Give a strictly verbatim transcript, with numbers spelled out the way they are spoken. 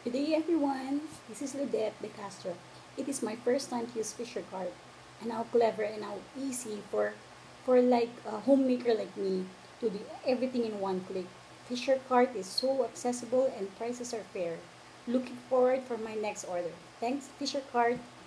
Good day everyone, this is Ludette De Castro. It is my first time to use Fisher Cart, and how clever and how easy for for like a homemaker like me to do everything in one click. Fisher Cart is so accessible and prices are fair. Looking forward for my next order. Thanks Fisher Cart.